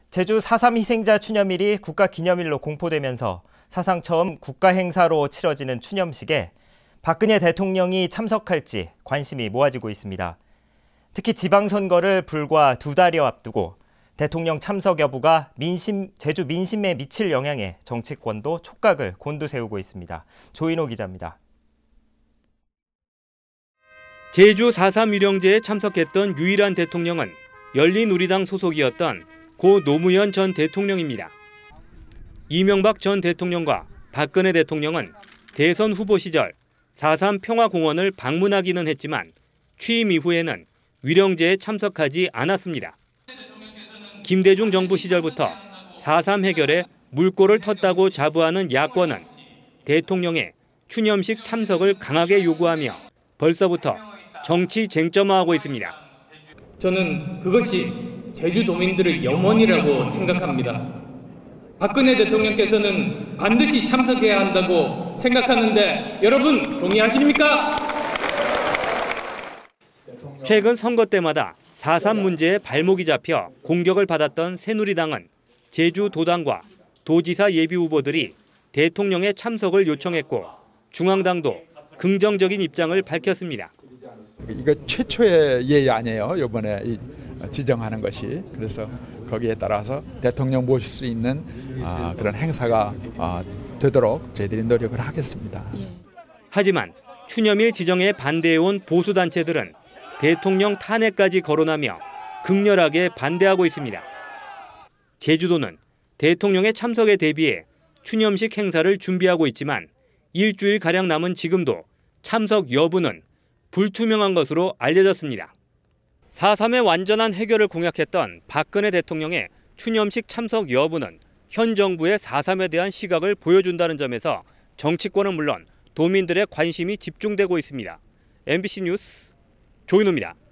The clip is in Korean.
제주 4.3 희생자 추념일이 국가기념일로 공포되면서 사상 처음 국가행사로 치러지는 추념식에 박근혜 대통령이 참석할지 관심이 모아지고 있습니다. 특히 지방선거를 불과 2달여 앞두고 대통령 참석 여부가 제주 민심에 미칠 영향에 정치권도 촉각을 곤두세우고 있습니다. 조인호 기자입니다. 제주 4.3 위령제에 참석했던 유일한 대통령은 열린우리당 소속이었던 고 노무현 전 대통령입니다. 이명박 전 대통령과 박근혜 대통령은 대선 후보 시절 4.3 평화공원을 방문하기는 했지만 취임 이후에는 위령제에 참석하지 않았습니다. 김대중 정부 시절부터 4.3 해결에 물꼬를 텄다고 자부하는 야권은 대통령의 추념식 참석을 강하게 요구하며 벌써부터 정치 쟁점화하고 있습니다. 저는 그것이 제주도민들의 염원이라고 생각합니다. 박근혜 대통령께서는 반드시 참석해야 한다고 생각하는데 여러분 동의하십니까? 최근 선거 때마다 4.3 문제에 발목이 잡혀 공격을 받았던 새누리당은 제주도당과 도지사 예비후보들이 대통령의 참석을 요청했고 중앙당도 긍정적인 입장을 밝혔습니다. 이거 최초의 예의 아니에요. 이번에 지정하는 것이. 그래서 거기에 따라서 대통령 모실 수 있는 그런 행사가 되도록 저희들이 노력을 하겠습니다. 하지만 추념일 지정에 반대해온 보수단체들은 대통령 탄핵까지 거론하며 극렬하게 반대하고 있습니다. 제주도는 대통령의 참석에 대비해 추념식 행사를 준비하고 있지만 일주일가량 남은 지금도 참석 여부는 불투명한 것으로 알려졌습니다. 4.3의 완전한 해결을 공약했던 박근혜 대통령의 추념식 참석 여부는 현 정부의 4.3에 대한 시각을 보여준다는 점에서 정치권은 물론 도민들의 관심이 집중되고 있습니다. MBC 뉴스 조인호입니다.